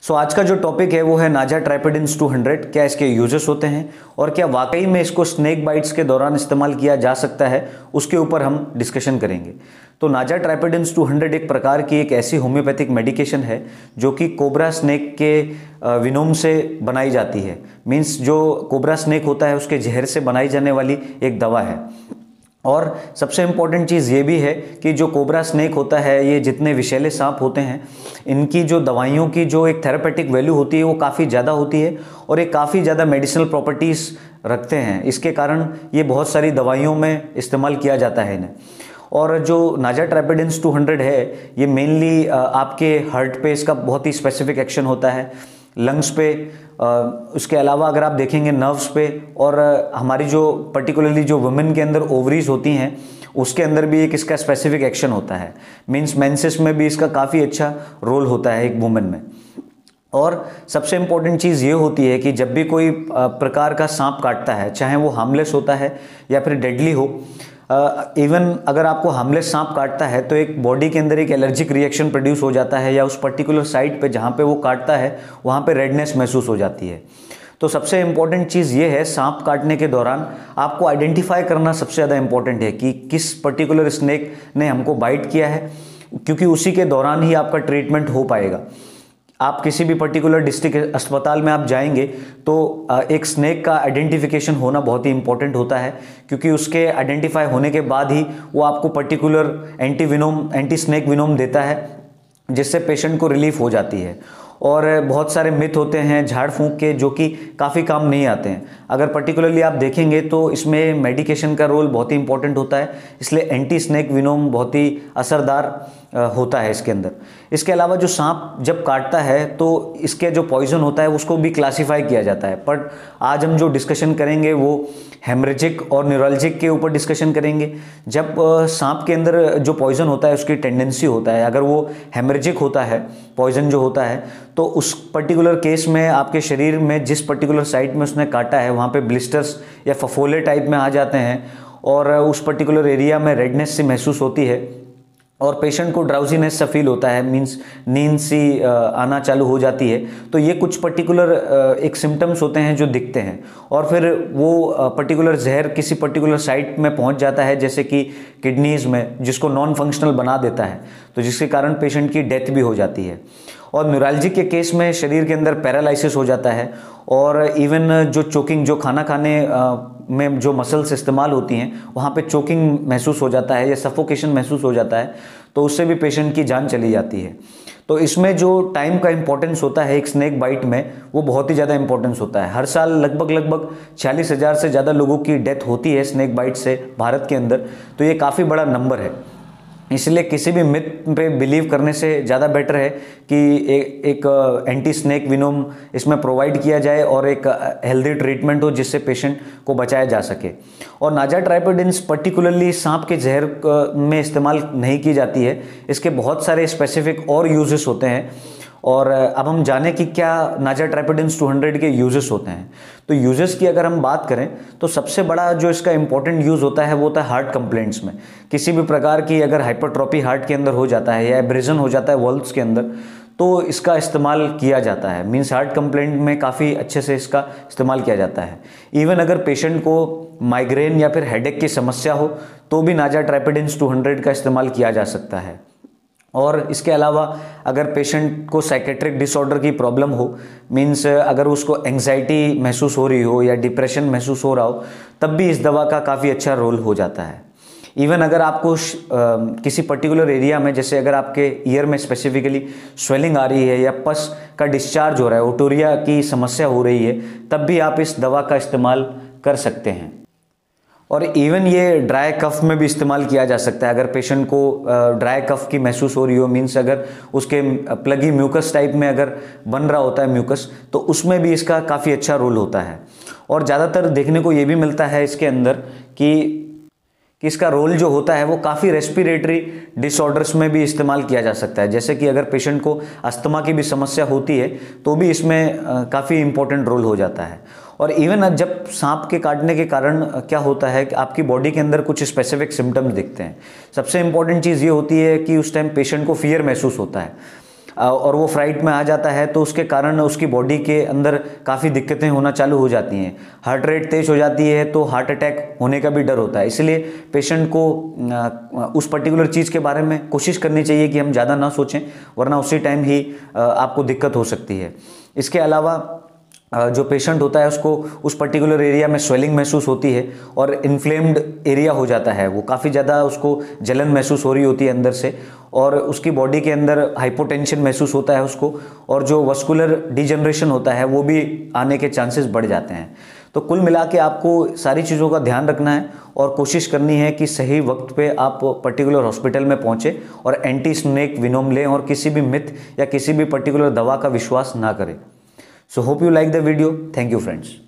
आज का जो टॉपिक है वो है नाजा ट्राइपेडिन्स 200। क्या इसके यूजेस होते हैं और क्या वाकई में इसको स्नेक बाइट्स के दौरान इस्तेमाल किया जा सकता है, उसके ऊपर हम डिस्कशन करेंगे। तो नाजा ट्राइपेडिन्स 200 एक प्रकार की एक ऐसी होम्योपैथिक मेडिकेशन है जो कि कोबरा स्नेक के विनोम से बनाई जाती है। मीन्स जो कोबरा स्नेक होता है उसके जहर से बनाई जाने वाली एक दवा है। और सबसे इम्पॉर्टेंट चीज़ ये भी है कि जो कोबरा स्नेक होता है, ये जितने विषैले सांप होते हैं, इनकी जो दवाइयों की जो एक थेरापेटिक वैल्यू होती है वो काफ़ी ज़्यादा होती है और ये काफ़ी ज़्यादा मेडिसिनल प्रॉपर्टीज़ रखते हैं। इसके कारण ये बहुत सारी दवाइयों में इस्तेमाल किया जाता है इन्हें। और जो नाजा ट्राइपेडिन्स 200 है ये मेनली आपके हार्ट पे इसका बहुत ही स्पेसिफिक एक्शन होता है, लंग्स पे, उसके अलावा अगर आप देखेंगे नर्व्स पे, और हमारी जो पर्टिकुलरली जो वुमेन के अंदर ओवरीज होती हैं उसके अंदर भी एक इसका स्पेसिफिक एक्शन होता है। मींस मेंसेस में भी इसका काफ़ी अच्छा रोल होता है एक वुमेन में। और सबसे इम्पोर्टेंट चीज़ ये होती है कि जब भी कोई प्रकार का सांप काटता है, चाहे वो हार्मलेस होता है या फिर डेडली हो, इवन अगर आपको हार्मलेस सांप काटता है तो एक बॉडी के अंदर एक एलर्जिक रिएक्शन प्रोड्यूस हो जाता है, या उस पर्टिकुलर साइट पे जहाँ पे वो काटता है वहाँ पे रेडनेस महसूस हो जाती है। तो सबसे इम्पॉर्टेंट चीज़ ये है, सांप काटने के दौरान आपको आइडेंटिफाई करना सबसे ज़्यादा इम्पॉर्टेंट है कि किस पर्टिकुलर स्नेक ने हमको बाइट किया है, क्योंकि उसी के दौरान ही आपका ट्रीटमेंट हो पाएगा। आप किसी भी पर्टिकुलर डिस्ट्रिक्ट अस्पताल में आप जाएंगे तो एक स्नेक का आइडेंटिफिकेशन होना बहुत ही इंपॉर्टेंट होता है, क्योंकि उसके आइडेंटिफाई होने के बाद ही वो आपको पर्टिकुलर एंटी स्नेक विनोम देता है, जिससे पेशेंट को रिलीफ हो जाती है। और बहुत सारे मिथ होते हैं झाड़ फूंक के जो कि काफ़ी काम नहीं आते हैं। अगर पर्टिकुलरली आप देखेंगे तो इसमें मेडिकेशन का रोल बहुत ही इंपॉर्टेंट होता है, इसलिए एंटी स्नेक विनोम बहुत ही असरदार होता है इसके अंदर। इसके अलावा जो सांप जब काटता है तो इसके जो पॉइजन होता है उसको भी क्लासीफाई किया जाता है, बट आज हम जो डिस्कशन करेंगे वो हेमरेजिक और न्यूरॉलजिक के ऊपर डिस्कशन करेंगे। जब सांप के अंदर जो पॉइजन होता है उसकी टेंडेंसी होता है, अगर वो हेमरेजिक होता है पॉइजन जो होता है, तो उस पर्टिकुलर केस में आपके शरीर में जिस पर्टिकुलर साइट में उसने काटा है वहाँ पे ब्लिस्टर्स या फफोले टाइप में आ जाते हैं और उस पर्टिकुलर एरिया में रेडनेस सी महसूस होती है और पेशेंट को ड्राउजीनेस सा फील होता है, मींस नींद सी आना चालू हो जाती है। तो ये कुछ पर्टिकुलर एक सिम्टम्स होते हैं जो दिखते हैं, और फिर वो पर्टिकुलर जहर किसी पर्टिकुलर साइट में पहुंच जाता है, जैसे कि किडनीज में, जिसको नॉन फंक्शनल बना देता है, तो जिसके कारण पेशेंट की डेथ भी हो जाती है। और न्यूरॉलजिक के केस में शरीर के अंदर पैरालिसिस हो जाता है, और इवन जो चोकिंग, जो खाना खाने में जो मसल्स इस्तेमाल होती हैं वहाँ पे चोकिंग महसूस हो जाता है या सफोकेशन महसूस हो जाता है, तो उससे भी पेशेंट की जान चली जाती है। तो इसमें जो टाइम का इंपॉर्टेंस होता है एक स्नेक बाइट में, वो बहुत ही ज़्यादा इंपॉर्टेंस होता है। हर साल लगभग 46,000 से ज़्यादा लोगों की डेथ होती है स्नेक बाइट से भारत के अंदर, तो ये काफ़ी बड़ा नंबर है। इसलिए किसी भी मिथ पे बिलीव करने से ज़्यादा बेटर है कि एक एंटी स्नेक विनोम इसमें प्रोवाइड किया जाए और एक हेल्दी ट्रीटमेंट हो जिससे पेशेंट को बचाया जा सके। और नाजा ट्राइपेडिन्स पर्टिकुलरली सांप के जहर में इस्तेमाल नहीं की जाती है, इसके बहुत सारे स्पेसिफिक और यूजेस होते हैं। और अब हम जाने कि क्या नाजा ट्राइपेडिन्स 200 के यूजेस होते हैं। तो यूजेस की अगर हम बात करें तो सबसे बड़ा जो इसका इंपॉर्टेंट यूज़ होता है वो होता है हार्ट कंप्लेंट्स में। किसी भी प्रकार की अगर हाइपरट्रॉपी हार्ट के अंदर हो जाता है या एब्रेजन हो जाता है वॉल्व्स के अंदर, तो इसका इस्तेमाल किया जाता है। मीन्स हार्ट कंप्लेंट में काफ़ी अच्छे से इसका इस्तेमाल किया जाता है। इवन अगर पेशेंट को माइग्रेन या फिर हेडेक की समस्या हो तो भी नाजा ट्राइपेडिन्स 200 का इस्तेमाल किया जा सकता है। और इसके अलावा अगर पेशेंट को साइकेट्रिक डिसऑर्डर की प्रॉब्लम हो, मीन्स अगर उसको एंग्जाइटी महसूस हो रही हो या डिप्रेशन महसूस हो रहा हो, तब भी इस दवा का काफ़ी अच्छा रोल हो जाता है। इवन अगर आपको किसी पर्टिकुलर एरिया में, जैसे अगर आपके ईयर में स्पेसिफिकली स्वेलिंग आ रही है या पस का डिस्चार्ज हो रहा है, ओटोरिया की समस्या हो रही है, तब भी आप इस दवा का इस्तेमाल कर सकते हैं। और इवन ये ड्राई कफ में भी इस्तेमाल किया जा सकता है। अगर पेशेंट को ड्राई कफ की महसूस हो रही हो, मीन्स अगर उसके प्लगी म्यूकस टाइप में अगर बन रहा होता है म्यूकस, तो उसमें भी इसका काफ़ी अच्छा रोल होता है। और ज़्यादातर देखने को ये भी मिलता है इसके अंदर कि इसका रोल जो होता है वो काफ़ी रेस्पिरेटरी डिसऑर्डर्स में भी इस्तेमाल किया जा सकता है। जैसे कि अगर पेशेंट को अस्थमा की भी समस्या होती है तो भी इसमें काफ़ी इंपॉर्टेंट रोल हो जाता है। और इवन जब सांप के काटने के कारण क्या होता है कि आपकी बॉडी के अंदर कुछ स्पेसिफिक सिम्टम्स दिखते हैं। सबसे इंपॉर्टेंट चीज़ ये होती है कि उस टाइम पेशेंट को फियर महसूस होता है। और वो फ्राइट में आ जाता है तो उसके कारण उसकी बॉडी के अंदर काफ़ी दिक्कतें होना चालू हो जाती हैं। हार्ट रेट तेज हो जाती है तो हार्ट अटैक होने का भी डर होता है। इसलिए पेशेंट को उस पर्टिकुलर चीज़ के बारे में कोशिश करनी चाहिए कि हम ज़्यादा ना सोचें, वरना उसी टाइम ही आपको दिक्कत हो सकती है। इसके अलावा जो पेशेंट होता है उसको उस पर्टिकुलर एरिया में स्वेलिंग महसूस होती है और इन्फ्लेम्ड एरिया हो जाता है, वो काफ़ी ज़्यादा उसको जलन महसूस हो रही होती है अंदर से, और उसकी बॉडी के अंदर हाइपोटेंशन महसूस होता है उसको, और जो वस्कुलर डिजनरेशन होता है वो भी आने के चांसेस बढ़ जाते हैं। तो कुल मिला के आपको सारी चीज़ों का ध्यान रखना है और कोशिश करनी है कि सही वक्त पे आप पर्टिकुलर हॉस्पिटल में पहुँचे और एंटी स्नेक विनोम लें और किसी भी मिथ या किसी भी पर्टिकुलर दवा का विश्वास ना करें। So hope you like the video. Thank you friends.